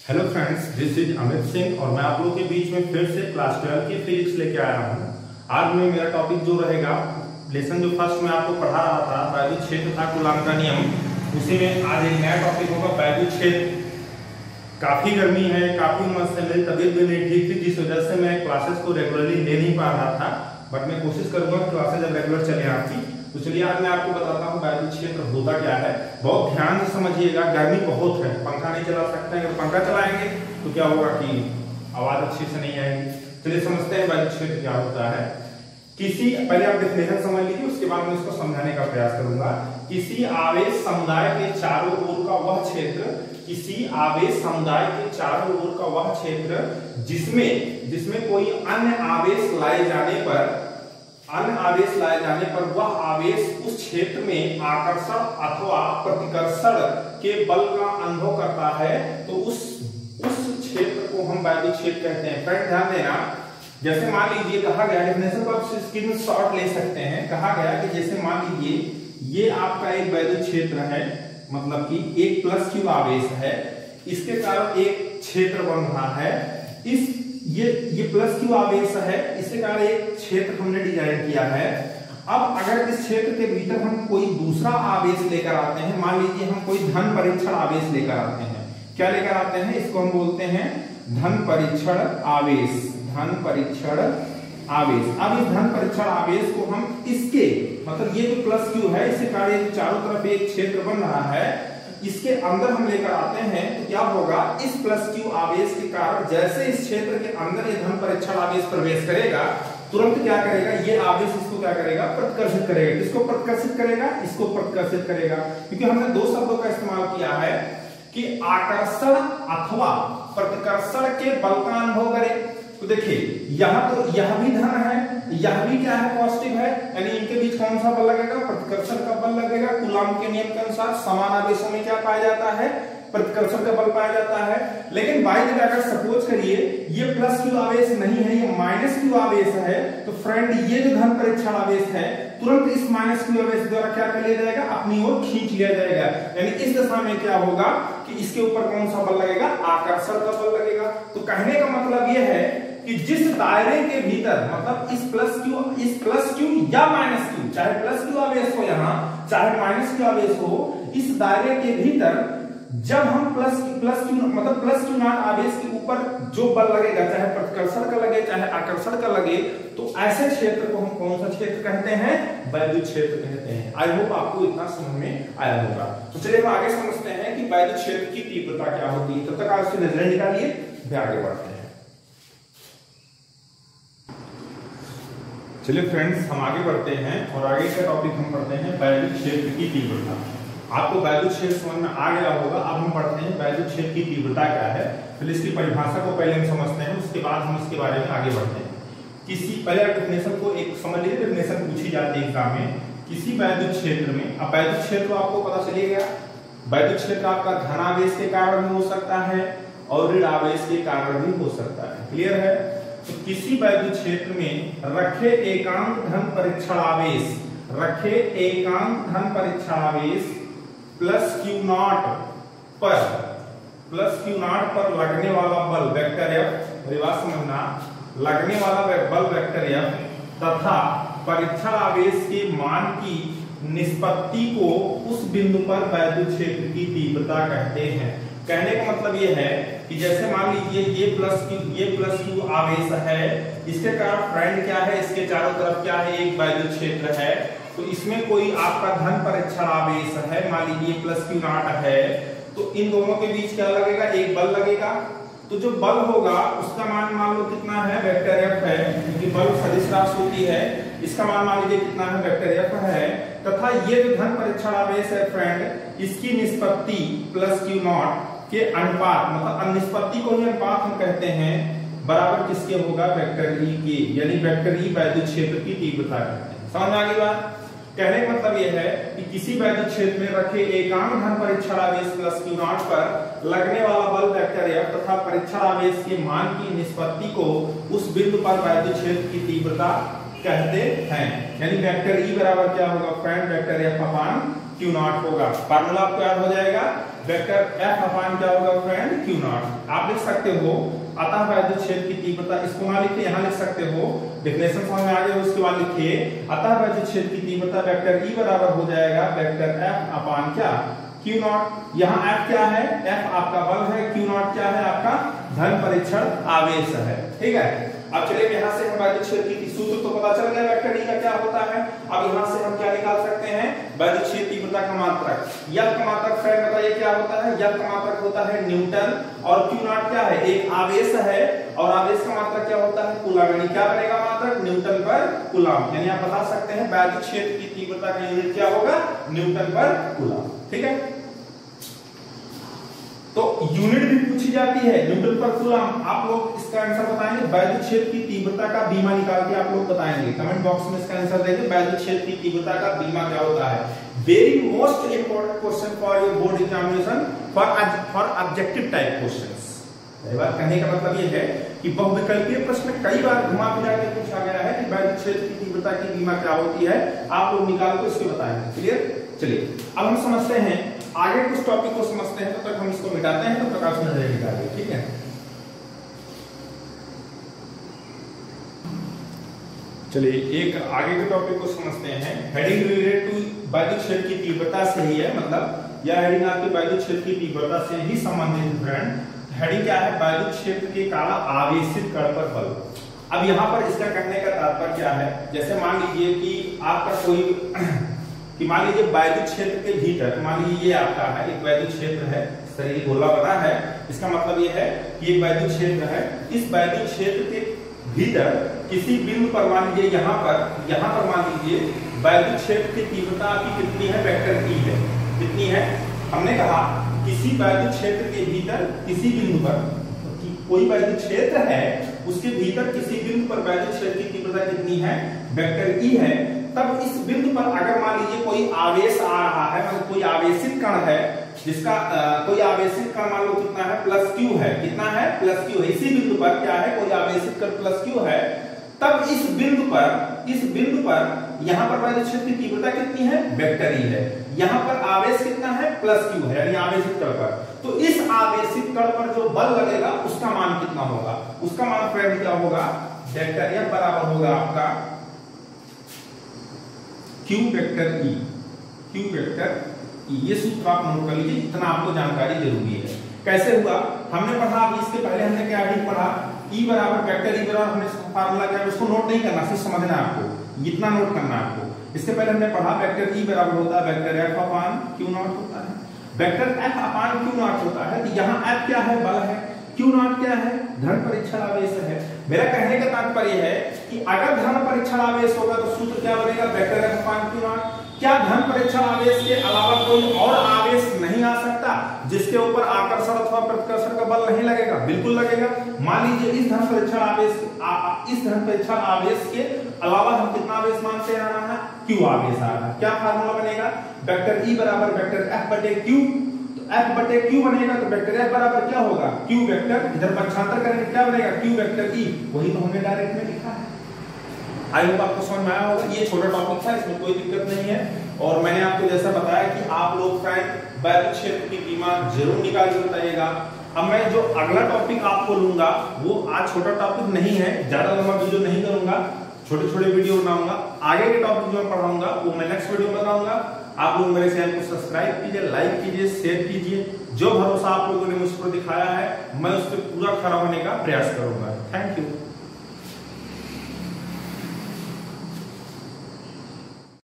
Hello friends, this is Amit Singh और मैं आप लोगों के बीच में फिर से क्लास 12 की फिजिक्स लेके आया हूँ। आज में मेरा टॉपिक जो रहेगा, लेसन जो फर्स्ट में आपको पढ़ा रहा था वैद्युत क्षेत्र था, कूलॉम का नियम, उसी में आज एक नया टॉपिक होगा वैद्युत क्षेत्र। काफी गर्मी है, काफी उमस है, मेरी तबीयत भी नहीं ठीक थी, जिस वजह से मैं क्लासेस को रेगुलरली ले नहीं पा रहा था, बट मैं कोशिश करूंगा क्लासेस जब रेगुलर चले आपकी। तो चलिए आज मैं आपको बताता हूँ वैद्युत क्षेत्र होता क्या है। बहुत ध्यान से समझिएगा, गर्मी बहुत है, पंखा नहीं चला सकते हैं, अगर पंखा चलाएंगे तो क्या होगा कि आवाज अच्छी से नहीं आएगी। चलिए समझते हैं वैद्युत क्षेत्र क्या होता है। पहले आप डेफिनेशन समझ लीजिए, उसके बाद मैं इसको समझाने का प्रयास करूंगा। किसी आवेश समुदाय के चारों ओर का वह क्षेत्र, किसी आवेश समुदाय के चारों ओर का वह क्षेत्र जिसमें कोई अन्य आवेश लाए जाने पर वह आवेश उस क्षेत्र में आकर्षण अथवा प्रतिकर्षण के बल का अनुभव करता है, तो उस क्षेत्र को हम वैद्युत क्षेत्र कहते हैं। फ्रेंड ध्यान देना, जैसे मान लीजिए कहा गया, डेफिनेशन को आप स्क्रीनशॉट ले सकते हैं। कहा गया कि जैसे मान लीजिए ये आपका एक वैद्युत क्षेत्र है, मतलब कि एक प्लस क्यू आवेश है, इसके कारण एक क्षेत्र बन रहा है। ये प्लस क्यू आवेश है, इसके कारण एक क्षेत्र हमने डिजाइन किया है। अब अगर इस क्षेत्र के भीतर हम कोई दूसरा आवेश लेकर आते हैं, मान लीजिए हम कोई धन परीक्षण आवेश लेकर आते हैं, क्या लेकर आते हैं, इसको हम बोलते हैं धन परीक्षण आवेश। धन परीक्षण आवेश। अब इस धन परीक्षण आवेश को हम इसके मतलब ये जो प्लस क्यू है, इसके कारण चारों तरफ एक क्षेत्र बन रहा है, इसके अंदर हम लेकर आते हैं, तो क्या होगा, इस प्लस क्यू आवेश के कारण जैसे इस क्षेत्र के अंदर ये धन परीक्षण आवेश प्रवेश करेगा, तुरंत क्या करेगा, ये आवेश इसको क्या करेगा, प्रतिकर्षित करेगा। किसको प्रतिकर्षित करेगा, इसको प्रतिकर्षित करेगा। क्योंकि हमने दो शब्दों का इस्तेमाल किया है कि आकर्षण अथवा प्रतिकर्षण के बल का अनुभव करे। तो देखिए यह भी धन है, यह भी क्या है, पॉजिटिव है, यानी इनके बीच कौन सा बल लगेगा, प्रतिकर्षण का बल लगेगा। कूलॉम के नियम के अनुसार समान आवेशों में क्या पाया जाता है, प्रतिकर्षण का बल पाया जाता है। लेकिन बाय द वे अगर सपोज करिए ये प्लस क्यू आवेश नहीं है, ये माइनस क्यू आवेश है, तो फ्रेंड ये जो धन परीक्षण आवेश है तुरंत इस माइनस क्यू आवेश द्वारा क्या कर लिया जाएगा, अपनी ओर खींच लिया जाएगा। यानी इस दशा में क्या होगा कि इसके ऊपर कौन सा बल लगेगा, आकर्षण का बल लगेगा। तो कहने का मतलब यह है कि जिस दायरे के भीतर, मतलब इस प्लस क्यू या माइनस क्यू, चाहे प्लस क्यू आवेश हो यहाँ, चाहे माइनस क्यू आवेश हो, इस दायरे के भीतर जब हम प्लस क्यू नॉट आवेश के ऊपर जो बल लगेगा, चाहे प्रतिकर्षण का लगे चाहे आकर्षण का लगे, तो ऐसे क्षेत्र को हम कौन सा क्षेत्र कहते हैं, वैद्युत क्षेत्र कहते हैं। आई होप आपको इतना समझ में आया होगा। तो चलिए हम आगे समझते हैं कि वैद्युत क्षेत्र की तीव्रता क्या होती है। तब तक आप इसकी नजरें निकालिए, फिर आगे बढ़ते हैं। चलिए फ्रेंड्स, हम आगे बढ़ते हैं और आगे का टॉपिक हम पढ़ते हैं वैद्युत क्षेत्र की तीव्रता। आपको वैद्युत क्षेत्र समझ में आ गया होगा। अब हम पढ़ते हैं वैद्युत क्षेत्र की तीव्रता क्या है। फिर इसकी परिभाषा को पहले हम समझते हैं, उसके बाद हम इसके बारे में आगे बढ़ते हैं। पहले डेफिनेशन को एक समझ लीजिए, डेफिनेशन पूछी जाती है एग्जाम में। किसी वैद्युत क्षेत्र में, अब वैद्युत क्षेत्र आपको पता चल गया, वैद्युत क्षेत्र आपका धन आवेश के कारण भी हो सकता है और ऋण आवेश के कारण भी हो सकता है। क्लियर है। तो किसी वैद्युत क्षेत्र में रखे एकांक धन परीक्षण आवेश प्लस क्यू नॉट पर लगने वाला बल वेक्टर एफ, मेरी बात समझना, लगने वाला बल वेक्टर एफ तथा परीक्षण आवेश के मान की निष्पत्ति को उस बिंदु पर वैद्युत क्षेत्र की तीव्रता कहते हैं। कहने का मतलब ये है कि जैसे मान लीजिए ये प्लस क्यू आवेश है, इसके कारण फ्रेंड क्या है, इसके चारों तरफ क्या है, एक वैद्युत क्षेत्र है। तो इसमें कोई आपका धन परीक्षण आवेश है, मान लीजिए प्लस क्यू नॉट है, तो इन दोनों के बीच क्या लगेगा, एक बल लगेगा। तो जो बल होगा उसका मान लो कितना है, वेक्टर एफ है, क्योंकि बल सदिश राशि होती है, इसका मान लीजिए कितना है, वेक्टर एफ है। तथा ये जो धन परीक्षण आवेश है फ्रेंड, इसकी निष्पत्ति प्लस क्यू नॉट के अनुपात, मतलब निष्पत्ति को ही अनुपात हम कहते हैं, बराबर किसके होगा, वेक्टर ई के, यानी वेक्टर ई वैद्युत क्षेत्र की तीव्रता कहते हैं। समझ में आ गई बात। कहने का मतलब यह है कि किसी वैद्युत क्षेत्र में रखे एकांक धन परीक्षण आवेश प्लस क्यू नॉट पर लगने वाला बल वेक्टर एफ तथा परीक्षण आवेश के मान की निष्पत्ति को उस बिंदु पर वैद्युत क्षेत्र की तीव्रता कहते हैं। यानी वेक्टर ई बराबर क्या होगा friend, vector F upon Q naught होगा। फार्मूला आपको याद हो जाएगा, वेक्टर एफ अपान क्या होगा फ्रेंड, क्यू नॉट। आप लिख सकते हो अतः वैद्युत क्षेत्र की तीव्रता, इसको ना लिखिए यहाँ लिख सकते हो, डेफिनेशन समझ में आ गया उसके बाद लिखिए अतः वैद्युत क्षेत्र की तीव्रता वेक्टर ई बराबर हो जाएगा वेक्टर एफ अपान क्या, क्यू नॉट। यहाँ एफ क्या है, एफ आपका बल है, क्यू नॉट क्या है आपका धन परीक्षण आवेश है। ठीक है, अब चलिए यहाँ से हम वैद्युत क्षेत्र की सूत्र तो पता चल गया वेक्टर ई का क्या होता है। अब यहाँ से हम क्या निकाल सकते हैं, वैद्युत क्षेत्र तीव्रता का मात्रक। यह का मात्रक फ्रेंड बताइए क्या होता है, यह का मात्रक होता है न्यूटन और क्यू नॉट क्या है, एक आवेश है और आवेश का मात्रक क्या होता है कूलाम। यानी क्या बनेगा मात्रक, न्यूटन पर कूलाम। यानी आप बता सकते हैं वैद्युत क्षेत्र की तीव्रता का यूनिट क्या होगा, न्यूटन पर कूलाम। ठीक है, तो यूनिट भी पूछी जाती है न्यूटन पर कूलाम। आप लोग इसका आंसर बताएंगे, वैद्युत क्षेत्र की तीव्रता का बीमा निकाल के आप लोग बताएंगे, कमेंट बॉक्स में इसका आंसर देंगे। वैद्युत क्षेत्र की तीव्रता का बीमा क्या होता है। Very most important question for your board examination for objective type questions. बात कहने का मतलब ये है कि बहुविकल्पीय प्रश्न कई बार घुमा फिरा के पूछा गया है कि वैद्युत क्षेत्र की तीव्रता की बीमा क्या होती है, आप लोग निकाल के इसको बताएंगे। क्लियर, चलिए अब हम समझते हैं आगे कुछ टॉपिक को समझते हैं, तब तक हम इसको मिटाते हैं, तब तक आप नजर निकालिए। ठीक है, चलिए एक आगे के टॉपिक को समझते हैं। हेडिंग रिलेटेड टू वैद्युत क्षेत्र की तीव्रता से ही है, मतलब यह हेडिंग आपकी वैद्युत क्षेत्र की तीव्रता से ही संबंधित फ्रेंड। हेडिंग क्या है, वैद्युत क्षेत्र के कारण आवेशित कण पर बल। अब यहाँ पर इसका कहने का तात्पर्य क्या है, जैसे मान लीजिए कि आपका कोई कि मान लीजिए वैद्युत क्षेत्र के भीतर, मान लीजिए ये आपका है एक वैद्युत क्षेत्र है, शरीर गोला बना है, इसका मतलब ये है कि एक वैद्युत क्षेत्र है। इस वैद्युत क्षेत्र के भीतर किसी बिंदु पर मान लीजिए यहाँ पर मान लीजिए वैद्युत क्षेत्र की तीव्रता आपकी कितनी है, वेक्टर ई है। कितनी है, हमने कहा किसी वैद्युत क्षेत्र के भीतर किसी बिंदु पर कोई वैद्युत क्षेत्र है, उसके भीतर किसी बिंदु पर वैद्युत क्षेत्र की तीव्रता कितनी है, वेक्टर ई है। तब इस बिंदु पर अगर मान लीजिए कोई आवेश आ रहा है, मतलब कोई आवेशित कण है, जिसका कोई आवेशित कण मान लो कितना है, प्लस क्यू है। कितना है, प्लस क्यू है। इसी बिंदु पर क्या है, कोई आवेशित कण प्लस क्यू है। तब इस बिंदु पर यहाँ पर वैद्युत क्षेत्र की तीव्रता कितनी है, वेक्टर ई है। यहाँ पर आवेश कितना है, प्लस क्यू है, यानी आवेशित कण पर। तो इस आवेशित कण पर जो बल लगेगा उसका मान कितना होगा, उसका मान फ्रेंड क्या होगा, वेक्टर एफ बराबर होगा आपका Q vector E. Q vector E, ये सूत्र आप नोट कर लीजिए, इतना आपको जानकारी जरूरी है। कैसे हुआ, हमने पढ़ा, अभी इसके पहले हमने क्या पढ़ा, ई बराबर वेक्टर ई बराबर, हमने फार्मूला क्या है उसको नोट नहीं करना, सिर्फ समझना है आपको, इतना नोट करना है आपको। इसके पहले हमने पढ़ा वेक्टर ई बराबर होता है vector F upon Q naught होता है। Vector F upon Q naught होता है, तो यहाँ एफ क्या है, बल है, क्यू नॉट क्या है, धन परीक्षण आवेश है। मेरा कहने का तात्पर्य है कि अगर धन परीक्षण आवेश होगा तो सूत्र क्या बनेगा, vector F upon Q naught. क्या धन परीक्षण आवेश के अलावा कोई और आवेश नहीं आ सकता जिसके ऊपर आकर्षण अथवा प्रतिकर्षण का बल नहीं लगेगा? बिल्कुल लगेगा। मान लीजिए इस धन परीक्षण आवेश के अलावा हम कितना आवेश मानते आ रहा है, क्यू आवेश आ रहा है। क्या फार्मूला बनेगा, वेक्टर ई बराबर वेक्टर एफ बटे क्यू। एफ बटे क्यू बनेगा तो वेक्टर एफ बराबर क्या होगा, क्यू वेक्टर, इधर पक्षांतर करेंगे क्या बनेगा, क्यू वेक्टर ई। वही तो हमने डायरेक्ट में लिखा है। आई होप आपको समझ में आया होगा। ये छोटा टॉपिक था, इसमें कोई दिक्कत नहीं है। और मैंने आपको जैसा बताया कि आप लोग फ्रेंड वैद्युत क्षेत्र की बीमा जरूर निकाल के बताइएगा। अब मैं जो अगला टॉपिक आपको लूंगा वो आज छोटा टॉपिक नहीं है, ज्यादा लंबा वीडियो नहीं करूंगा, छोटे छोटे वीडियो बनाऊंगा। आगे के टॉपिक जो मैं पढ़ाऊंगा वो मैं नेक्स्ट वीडियो में बताऊंगा। आप लोग मेरे चैनल को सब्सक्राइब कीजिए, लाइक कीजिए, शेयर कीजिए। जो भरोसा आप लोगों ने मुझ पर दिखाया है मैं उस पर पूरा खरा होने का प्रयास करूंगा। Thank you.